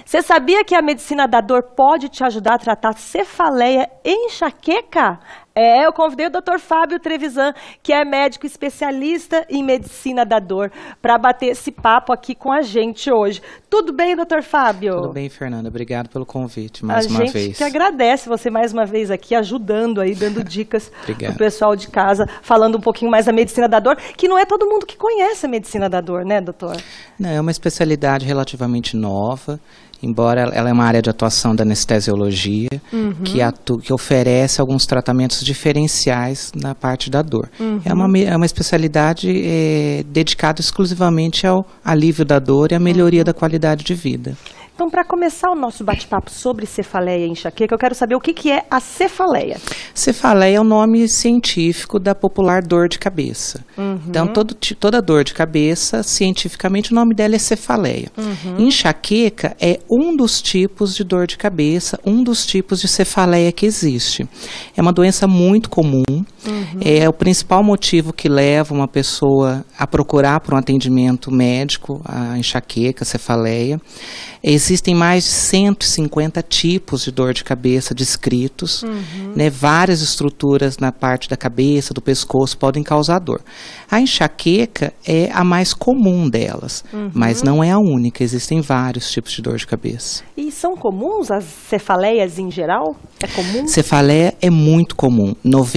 Você sabia que a medicina da dor pode te ajudar a tratar cefaleia e enxaqueca? Eu convidei o Dr. Fábio Trevisan, que é médico especialista em medicina da dor, para bater esse papo aqui com a gente hoje. Tudo bem, Dr. Fábio? Tudo bem, Fernanda. Obrigado pelo convite mais uma vez. A gente que agradece você mais uma vez aqui, ajudando aí, dando dicas para o pessoal de casa, falando um pouquinho mais da medicina da dor, que não é todo mundo que conhece a medicina da dor, né, doutor? Não, é uma especialidade relativamente nova. Embora ela é uma área de atuação da anestesiologia, que oferece alguns tratamentos diferenciais na parte da dor. É uma especialidade dedicada exclusivamente ao alívio da dor e à melhoria da qualidade de vida. Então, para começar o nosso bate-papo sobre cefaleia e enxaqueca, eu quero saber o que é a cefaleia. Cefaleia é o nome científico da popular dor de cabeça. Então, toda dor de cabeça, cientificamente, o nome dela é cefaleia. Enxaqueca é um dos tipos de dor de cabeça, um dos tipos de cefaleia que existe. É uma doença muito comum, é o principal motivo que leva uma pessoa a procurar por um atendimento médico, a enxaqueca, a cefaleia. Existem mais de 150 tipos de dor de cabeça descritos, né? Várias estruturas na parte da cabeça, do pescoço podem causar dor. A enxaqueca é a mais comum delas, mas não é a única, existem vários tipos de dor de cabeça. E são comuns as cefaleias em geral? É comum? Cefaleia é muito comum,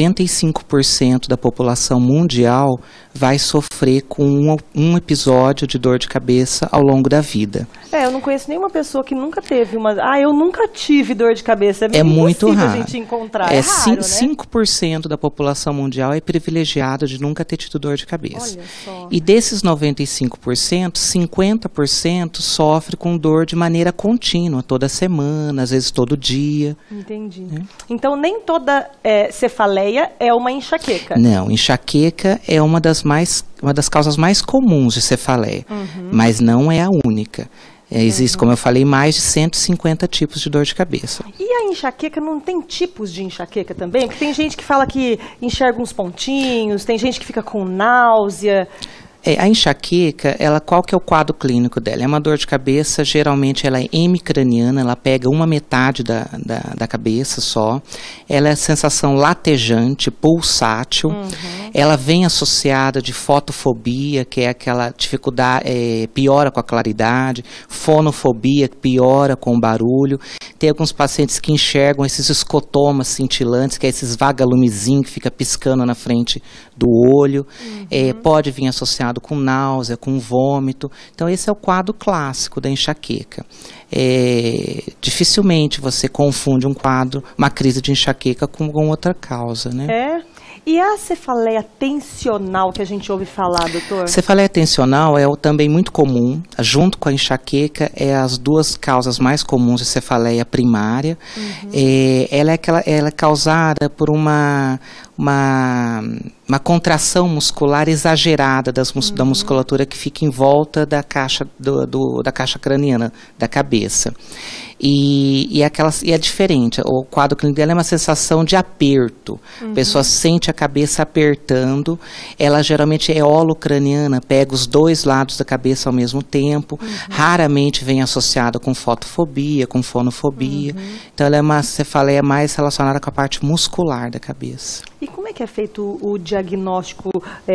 95% da população mundial vai sofrer com um episódio de dor de cabeça ao longo da vida. Eu não conheço nenhuma pessoa que nunca teve uma... eu nunca tive dor de cabeça. É muito raro. A gente encontrar. É raro, né? 5% da população mundial é privilegiada de nunca ter tido dor de cabeça. Olha só. E desses 95%, 50% sofre com dor de maneira contínua, toda semana, às vezes todo dia. Entendi. Então, nem toda cefaleia é uma enxaqueca? Não, enxaqueca é uma das causas mais comuns de cefaleia, mas não é a única. Existe, como eu falei, mais de 150 tipos de dor de cabeça. E a enxaqueca, não tem tipos de enxaqueca também? Porque tem gente que fala que enxerga uns pontinhos, tem gente que fica com náusea. A enxaqueca, qual que é o quadro clínico dela? É uma dor de cabeça, geralmente ela é hemicraniana, ela pega uma metade da cabeça só. Ela é sensação latejante, pulsátil. Ela vem associada de fotofobia, que é aquela dificuldade, piora com a claridade. Fonofobia, que piora com o barulho. Tem alguns pacientes que enxergam esses escotomas cintilantes, que é esses vagalumezinhos que fica piscando na frente do olho. Pode vir associado com náusea, com vômito. Então, esse é o quadro clássico da enxaqueca. Dificilmente você confunde uma crise de enxaqueca com outra causa, né? E a cefaleia tensional que a gente ouve falar, doutor? Cefaleia tensional é também muito comum, junto com a enxaqueca, as duas causas mais comuns de cefaleia primária. Ela é causada por uma contração muscular exagerada da musculatura que fica em volta da caixa, da caixa craniana, da cabeça. E é diferente, o quadro clínico dela é uma sensação de aperto. A pessoa sente a cabeça apertando, ela geralmente é holocraniana, pega os dois lados da cabeça ao mesmo tempo, raramente vem associada com fotofobia, com fonofobia. Então ela é uma cefaleia mais relacionada com a parte muscular da cabeça. E como é que é feito o diagnóstico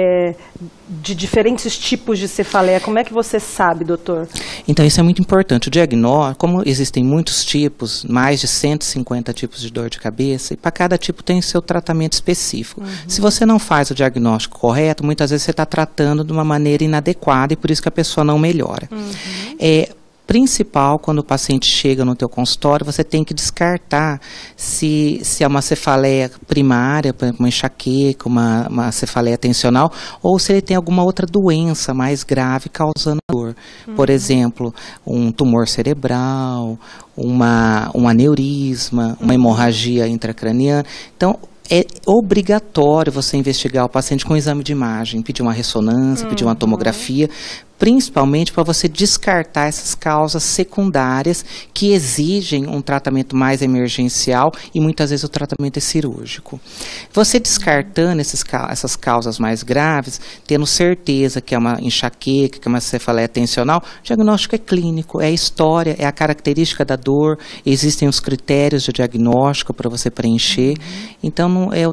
de diferentes tipos de cefaleia? Como é que você sabe, doutor? Então, isso é muito importante. O diagnóstico, como existem muitos tipos, mais de 150 tipos de dor de cabeça, e para cada tipo tem seu tratamento específico. Se você não faz o diagnóstico correto, muitas vezes você está tratando de uma maneira inadequada e por isso que a pessoa não melhora. Principal, quando o paciente chega no teu consultório, você tem que descartar se é uma cefaleia primária, por exemplo, uma enxaqueca, uma cefaleia tensional, ou se ele tem alguma outra doença mais grave causando dor. Por exemplo, um tumor cerebral, um aneurisma, uma hemorragia intracraniana. Então, é obrigatório você investigar o paciente com um exame de imagem, pedir uma ressonância, pedir uma tomografia, principalmente para você descartar essas causas secundárias que exigem um tratamento mais emergencial e muitas vezes o tratamento é cirúrgico. Você descartando essas causas mais graves, tendo certeza que é uma enxaqueca, que é uma cefaleia tensional, o diagnóstico é clínico, é a história, é a característica da dor, existem os critérios de diagnóstico para você preencher, então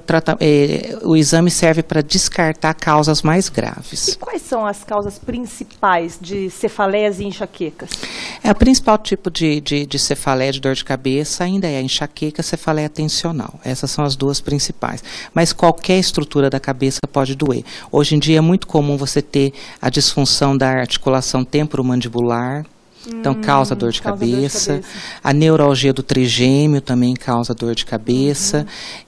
o exame serve para descartar causas mais graves. E quais são as causas principais de cefaleias e enxaquecas? O principal tipo de cefaleia, de dor de cabeça, ainda é a enxaqueca, a cefaleia tensional. Essas são as duas principais. Mas qualquer estrutura da cabeça pode doer. Hoje em dia é muito comum você ter a disfunção da articulação temporomandibular, então causa dor de cabeça. A neuralgia do trigêmeo também causa dor de cabeça.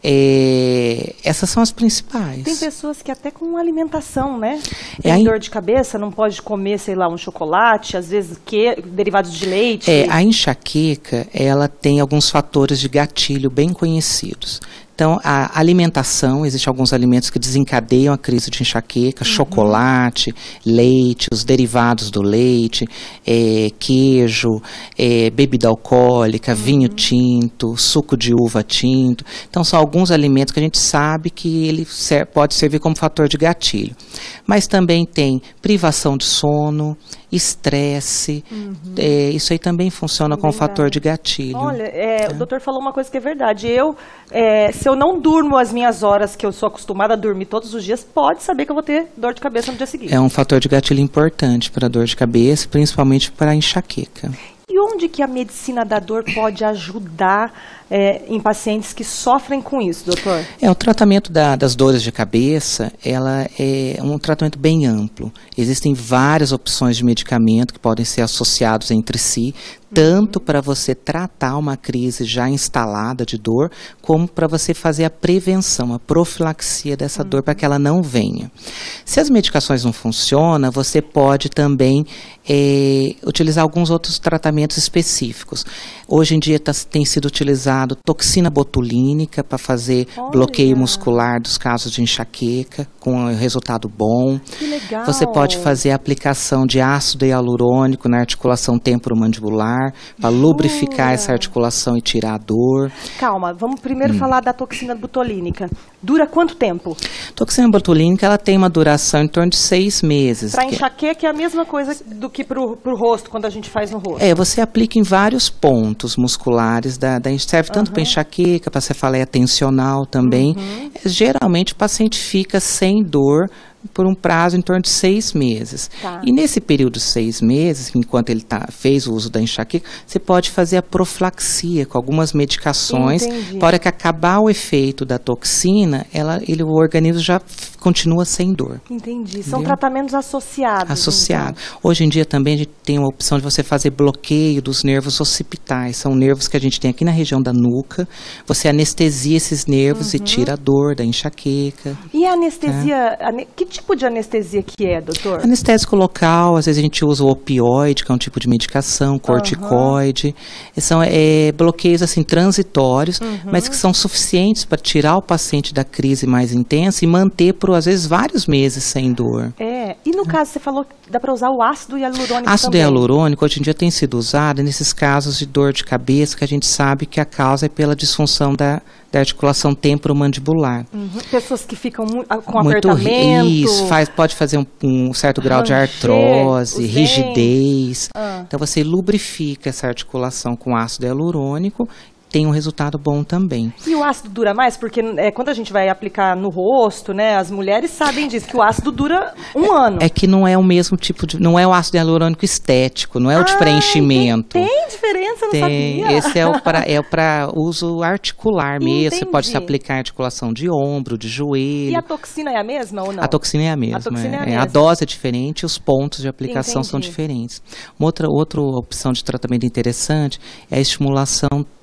Essas são as principais. Tem pessoas que até com alimentação, né? Tem dor de cabeça, não pode comer, sei lá, um chocolate, às vezes derivados de leite. A enxaqueca, ela tem alguns fatores de gatilho bem conhecidos. Então, a alimentação, existem alguns alimentos que desencadeiam a crise de enxaqueca, chocolate, leite, os derivados do leite, queijo, bebida alcoólica, vinho tinto, suco de uva tinto. Então, são alguns alimentos que a gente sabe que ele pode servir como fator de gatilho. Mas também tem privação de sono, estresse, isso aí também funciona como fator de gatilho. Olha, o doutor falou uma coisa que é verdade. Se eu não durmo as minhas horas que eu sou acostumada a dormir todos os dias, pode saber que eu vou ter dor de cabeça no dia seguinte. É um fator de gatilho importante para a dor de cabeça, principalmente para a enxaqueca. E onde que a medicina da dor pode ajudar em pacientes que sofrem com isso, doutor? O tratamento das dores de cabeça, ela é um tratamento bem amplo. Existem várias opções de medicamento que podem ser associados entre si, tanto para você tratar uma crise já instalada de dor, como para você fazer a prevenção, a profilaxia dessa dor para que ela não venha. Se as medicações não funcionam, você pode também utilizar alguns outros tratamentos específicos. Hoje em dia tem sido utilizado toxina botulínica para fazer bloqueio muscular dos casos de enxaqueca, com resultado bom. Que legal! Você pode fazer a aplicação de ácido hialurônico na articulação temporomandibular, para lubrificar essa articulação e tirar a dor. Calma, vamos primeiro falar da toxina botulínica. Dura quanto tempo? Toxina botulínica, ela tem uma duração em torno de 6 meses. Para enxaqueca é a mesma coisa do que para o rosto, quando a gente faz no rosto? Você aplica em vários pontos musculares, serve tanto para enxaqueca, para cefaleia tensional também. Geralmente o paciente fica sem dor por um prazo em torno de 6 meses. Tá. E nesse período de 6 meses, enquanto ele fez o uso da enxaqueca, você pode fazer a profilaxia com algumas medicações. Entendi. Para que acabar o efeito da toxina, o organismo já continua sem dor. Entendi. São tratamentos associados. Associado. Então. Hoje em dia também a gente tem a opção de você fazer bloqueio dos nervos occipitais. São nervos que a gente tem aqui na região da nuca. Você anestesia esses nervos e tira a dor da enxaqueca. E a anestesia, que tipo de anestesia que é, doutor? Anestésico local, às vezes a gente usa o opioide, que é um tipo de medicação, corticoide. São bloqueios assim transitórios, mas que são suficientes para tirar o paciente da crise mais intensa e manter por, às vezes, vários meses sem dor. E no caso, você falou que dá para usar o ácido hialurônico Ácido também. hialurônico, hoje em dia, tem sido usado nesses casos de dor de cabeça, que a gente sabe que a causa é pela disfunção da articulação temporomandibular. Pessoas que ficam com apertamento. Isso, pode fazer um certo grau de artrose, rigidez. Então, você lubrifica essa articulação com ácido hialurônico, tem um resultado bom também. E o ácido dura mais? Porque quando a gente vai aplicar no rosto, né, as mulheres sabem disso, que o ácido dura 1 ano. É que não é o mesmo tipo não é o ácido hialurônico estético, não é o de preenchimento. Tem diferença, não sabia. Esse é para uso articular mesmo. Você pode se aplicar em articulação de ombro, de joelho. E a toxina é a mesma ou não? A toxina é a mesma. A dose é diferente e os pontos de aplicação são diferentes. Uma outra opção de tratamento interessante é a estimulação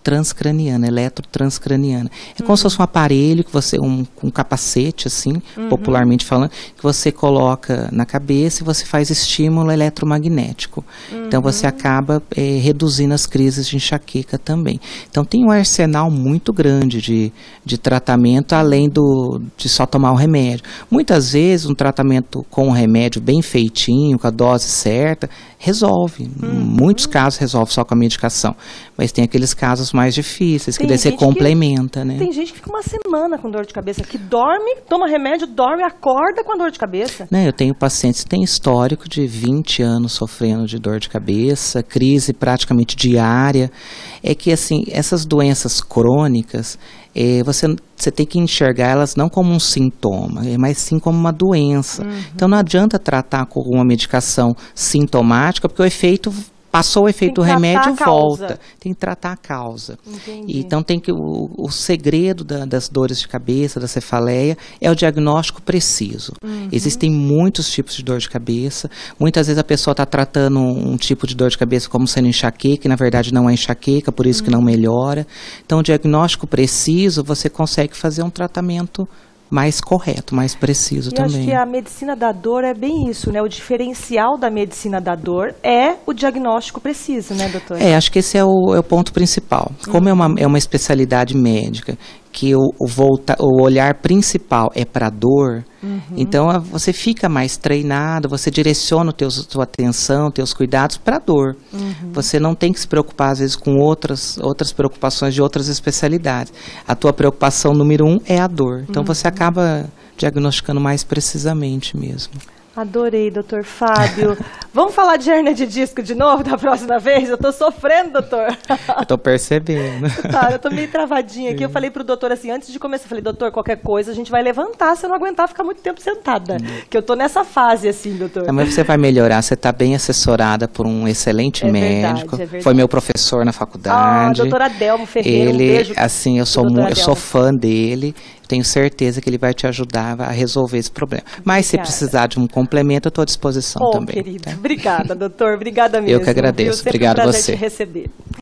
transcraniana, eletrotranscraniana. É como se fosse um aparelho que você, um capacete, assim, popularmente falando, que você coloca na cabeça e você faz estímulo eletromagnético. Então você acaba reduzindo as crises de enxaqueca também. Então tem um arsenal muito grande de tratamento, além de só tomar o remédio. Muitas vezes um tratamento com o remédio bem feitinho, com a dose certa, resolve. Em muitos casos resolve só com a medicação. Mas tem aqueles casos mais difíceis, que daí você complementa, né? Tem gente que fica uma semana com dor de cabeça, que dorme, toma remédio, dorme, acorda com a dor de cabeça. Né, eu tenho pacientes que têm histórico de 20 anos sofrendo de dor de cabeça, crise praticamente diária. É que, assim, essas doenças crônicas, você tem que enxergar elas não como um sintoma, mas sim como uma doença. Então não adianta tratar com uma medicação sintomática, porque o efeito... Passou o efeito do remédio, volta. Tem que tratar a causa. Entendi. Então tem que o segredo das dores de cabeça, da cefaleia, é o diagnóstico preciso. Existem muitos tipos de dor de cabeça. Muitas vezes a pessoa está tratando um tipo de dor de cabeça como sendo enxaqueca, e na verdade não é enxaqueca, por isso que não melhora. Então o diagnóstico preciso, você consegue fazer um tratamento mais correto, mais preciso também. Eu acho que a medicina da dor é bem isso, né? O diferencial da medicina da dor é o diagnóstico preciso, né, doutor? Acho que esse é o ponto principal. Como é uma especialidade médica, que o olhar principal é para a dor, então você fica mais treinado, você direciona sua atenção, teus cuidados para a dor. Você não tem que se preocupar, às vezes, com outras preocupações de outras especialidades. A tua preocupação número 1 é a dor. Então você acaba diagnosticando mais precisamente mesmo. Adorei, doutor Fábio. Vamos falar de hérnia de disco de novo da próxima vez? Eu tô sofrendo, doutor. Eu tô percebendo. Tá, eu tô meio travadinha aqui. Eu falei pro doutor assim, antes de começar, eu falei, doutor, qualquer coisa a gente vai levantar se eu não aguentar ficar muito tempo sentada. Que eu tô nessa fase assim, doutor. Mas você vai melhorar, você tá bem assessorada por um excelente médico. Verdade. Foi meu professor na faculdade. Doutor Adelmo Ferreira, um beijo. Assim, eu sou fã dele. Tenho certeza que ele vai te ajudar a resolver esse problema. Mas se precisar de um complemento, eu estou à disposição também. Querido. Tá? Obrigada, doutor. Obrigada mesmo. Eu que agradeço. Obrigado a você. Te receber.